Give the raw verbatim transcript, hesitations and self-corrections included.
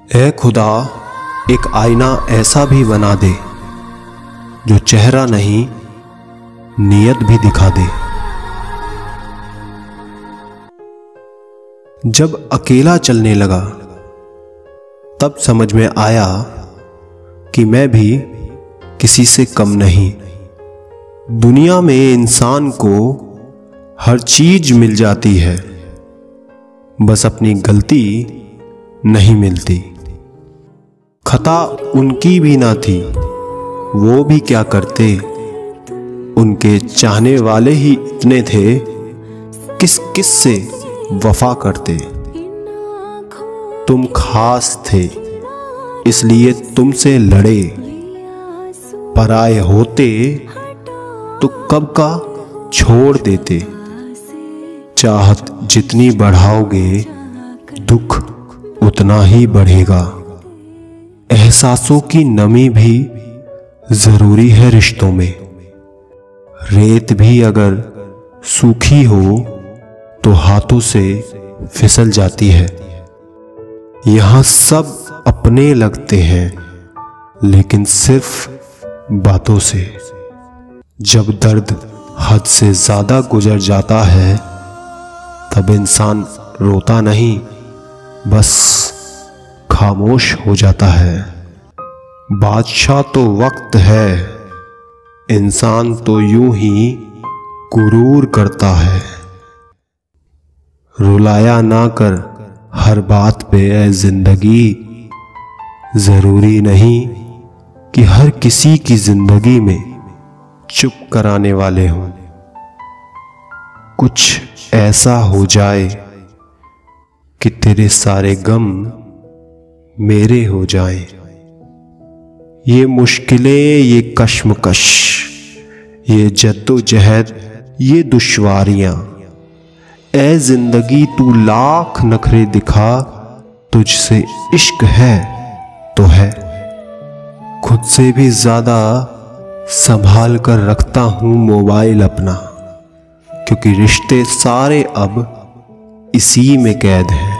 ऐ खुदा, एक आईना ऐसा भी बना दे जो चेहरा नहीं नीयत भी दिखा दे। जब अकेला चलने लगा तब समझ में आया कि मैं भी किसी से कम नहीं। दुनिया में इंसान को हर चीज मिल जाती है, बस अपनी गलती नहीं मिलती। खता उनकी भी ना थी, वो भी क्या करते, उनके चाहने वाले ही इतने थे, किस किस से वफा करते। तुम खास थे इसलिए तुमसे लड़े, पराए होते तो कब का छोड़ देते। चाहत जितनी बढ़ाओगे दुख उतना ही बढ़ेगा। एहसासों की नमी भी जरूरी है रिश्तों में। रेत भी अगर सूखी हो तो हाथों से फिसल जाती है। यहां सब अपने लगते हैं लेकिन सिर्फ बातों से। जब दर्द हद से ज्यादा गुजर जाता है तब इंसान रोता नहीं, बस खामोश हो जाता है। बादशाह तो वक्त है, इंसान तो यूं ही गुरूर करता है। रुलाया ना कर हर बात पे ऐ जिंदगी, जरूरी नहीं कि हर किसी की जिंदगी में चुप कराने वाले हों। कुछ ऐसा हो जाए कि तेरे सारे गम मेरे हो जाएं। ये मुश्किलें, ये कश्मकश, ये जद्दोजहद, ये दुश्वारियां, ऐ जिंदगी तू लाख नखरे दिखा, तुझसे इश्क है तो है। खुद से भी ज्यादा संभाल कर रखता हूं मोबाइल अपना, क्योंकि रिश्ते सारे अब इसी में कैद हैं।